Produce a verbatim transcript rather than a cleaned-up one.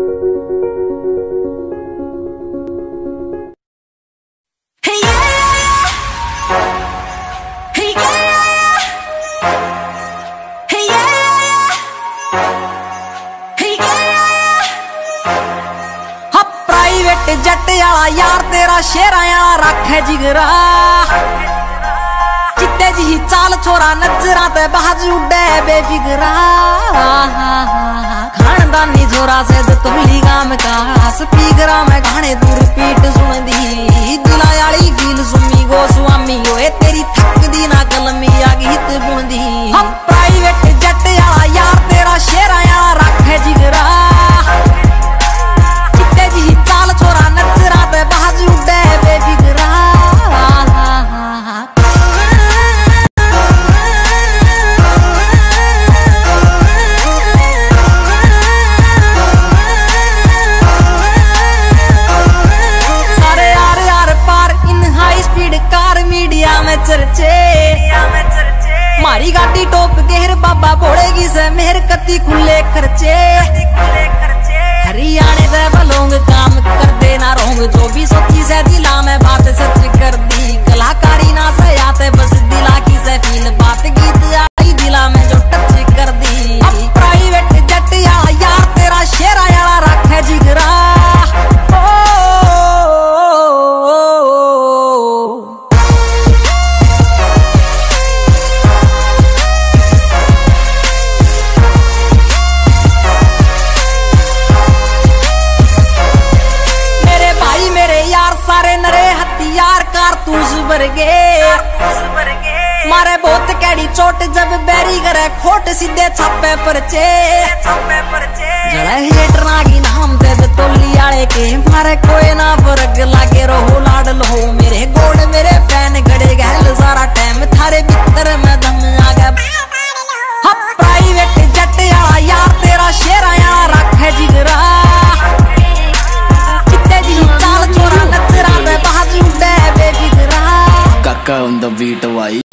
जट आला यार तेरा शेरा आला रखे जिगरा चित्ते जी चाल छोरा नजरा ते बाज उड़े बेफिकरा खानदानी छोरा से तुमली गाम का स्पीकरा में गाने दूर पीट सुन दी दिला आली फील सुमी गो स्वामी ओए तेरी थक दी ना कलमी आ गीत बुन दी हम प्राइवेट जट आला यार तेरा शेरा आला रखे जिगरा छोरा नजरा पे बाज उड़े बेफिकरा सारे यार यार पार in high speed car media में चर्चे मारी गाड़ी टोप गेर बाबा बोलेगी से मेहर कती खुले खर्चे हरियाणे दे बलोंग काम कर देना रोंग जो भी सोची से दिला में बात सच कर दी कलाकारी ना से आते बस दिला की से फील बात गीत आई दिला में जो टच कर दी अब प्राइवेट जट याला यार तेरा शेरा याला रखे जिगरा मारे बहुत कैडी चोट जब बैरी करे खोट सीधे छापे परचे जड़ा हेटर नागी नाम दे तोली आले के मारे कोई ना फर्क लागे रहो लाड लो मेरे गोड़ मेरे फैन गड़े गहल सारा टाइम थारे भीतर में दम आ गया हम प्राइवेट जट आला यार तेरा शेरा यार रखे जिगरा चित्ते जी चाल छोरा नजरा पे बाज उड़े बेफिकरा काका on the beat वाई।